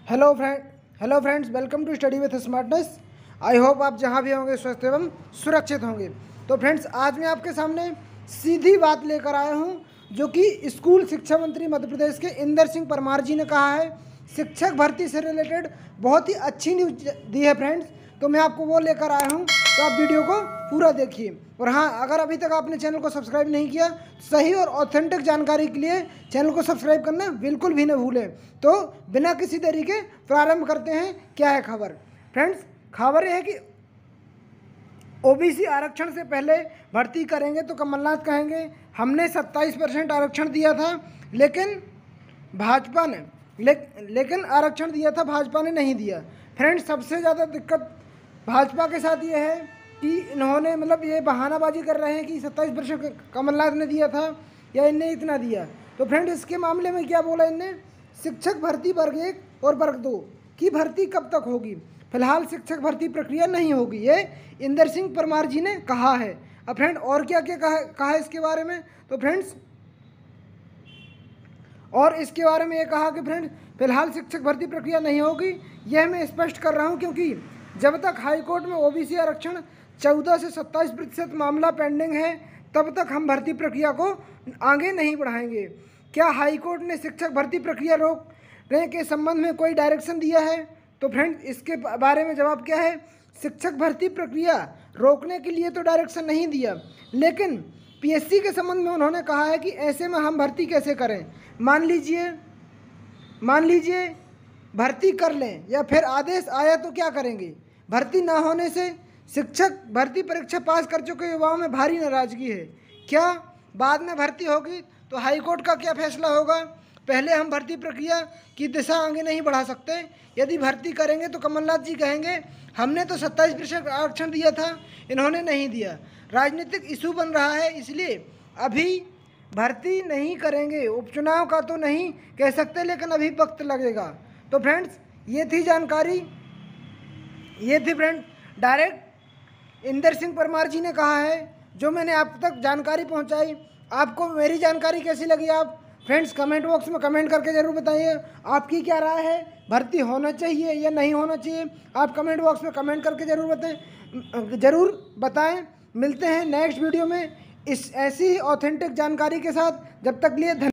Hello friends, welcome to study with smartness. I hope आप जहां भी होंगे स्वस्थ एवं सुरक्षित होंगे। तो फ्रेंड्स, आज मैं आपके सामने सीधी बात लेकर आया हूं जो कि स्कूल शिक्षा मंत्री मध्य प्रदेश के इंदर सिंह परमार जी ने कहा है। शिक्षक भर्ती से रिलेटेड बहुत ही अच्छी न्यूज दी है फ्रेंड्स, तो मैं आपको वो लेकर आया हूँ, तो आप वीडियो को पूरा देखिए। और हाँ, अगर अभी तक आपने चैनल को सब्सक्राइब नहीं किया, सही और ऑथेंटिक जानकारी के लिए चैनल को सब्सक्राइब करना बिल्कुल भी न भूलें। तो बिना किसी देरी के प्रारंभ करते हैं। क्या है खबर फ्रेंड्स? खबर यह है कि ओबीसी आरक्षण से पहले भर्ती करेंगे तो कमलनाथ कहेंगे हमने 27% आरक्षण दिया था, लेकिन भाजपा ने लेकिन आरक्षण दिया था, भाजपा ने नहीं दिया। फ्रेंड्स, सबसे ज़्यादा दिक्कत भाजपा के साथ ये है कि इन्होंने ये बहानाबाजी कर रहे हैं कि 27% कमलनाथ ने दिया था या इनने इतना दिया। तो फ्रेंड्स, इसके मामले में क्या बोला इनने? शिक्षक भर्ती वर्ग 1 और वर्ग 2 की भर्ती कब तक होगी? फिलहाल शिक्षक भर्ती प्रक्रिया नहीं होगी, ये इंदर सिंह परमार जी ने कहा है। अब फ्रेंड, और क्या क्या कहा है इसके बारे में? तो फ्रेंड्स, और इसके बारे में ये कहा कि फ्रेंड्स, फिलहाल शिक्षक भर्ती प्रक्रिया नहीं होगी, यह मैं स्पष्ट कर रहा हूं क्योंकि जब तक हाईकोर्ट में ओबीसी आरक्षण 14 से 27% मामला पेंडिंग है, तब तक हम भर्ती प्रक्रिया को आगे नहीं बढ़ाएंगे। क्या हाईकोर्ट ने शिक्षक भर्ती प्रक्रिया रोकने के संबंध में कोई डायरेक्शन दिया है? तो फ्रेंड्स, इसके बारे में जवाब क्या है? शिक्षक भर्ती प्रक्रिया रोकने के लिए तो डायरेक्शन नहीं दिया, लेकिन पीएससी के संबंध में उन्होंने कहा है कि ऐसे में हम भर्ती कैसे करें। मान लीजिए भर्ती कर लें या फिर आदेश आया तो क्या करेंगे? भर्ती ना होने से शिक्षक भर्ती परीक्षा पास कर चुके युवाओं में भारी नाराजगी है। क्या बाद में भर्ती होगी तो हाईकोर्ट का क्या फैसला होगा? पहले हम भर्ती प्रक्रिया की दिशा आगे नहीं बढ़ा सकते। यदि भर्ती करेंगे तो कमलनाथ जी कहेंगे हमने तो 27% आरक्षण दिया था, इन्होंने नहीं दिया। राजनीतिक इशू बन रहा है, इसलिए अभी भर्ती नहीं करेंगे। उपचुनाव का तो नहीं कह सकते, लेकिन अभी वक्त लगेगा। तो फ्रेंड्स, ये थी जानकारी, ये थी फ्रेंड डायरेक्ट इंदर सिंह परमार जी ने कहा है, जो मैंने आप तक जानकारी पहुंचाई। आपको मेरी जानकारी कैसी लगी? आप फ्रेंड्स कमेंट बॉक्स में कमेंट करके ज़रूर बताइए आपकी क्या राय है, भर्ती होना चाहिए या नहीं होना चाहिए। आप कमेंट बॉक्स में कमेंट करके ज़रूर बताएं। मिलते हैं नेक्स्ट वीडियो में इस ऐसी ऑथेंटिक जानकारी के साथ। जब तक लिए